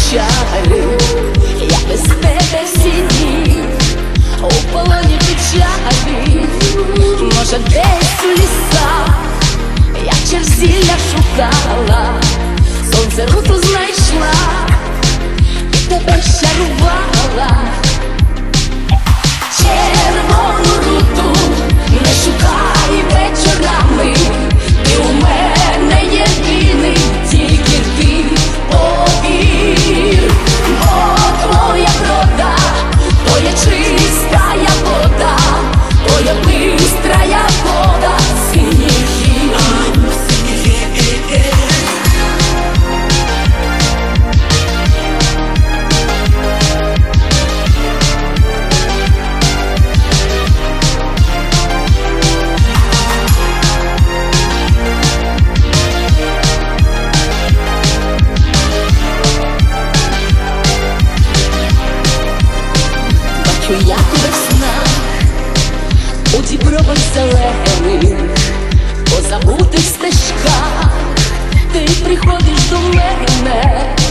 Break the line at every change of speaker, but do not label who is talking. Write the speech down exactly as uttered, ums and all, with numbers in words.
печалі, я без тебе всі дні, у полоні печалі. Може десь у лісах я черзілля шукала, сонце руту знайшла і тебе щарувала. Червону руту не шукай вечорами, ти у мене єдиний, тільки ти повір. Бо твоя врода, то є чистая вода, то є бистрая вода, синій гір. Бачу, як весна у дібровах зелених, по забутих стежках ти приходиш до мене,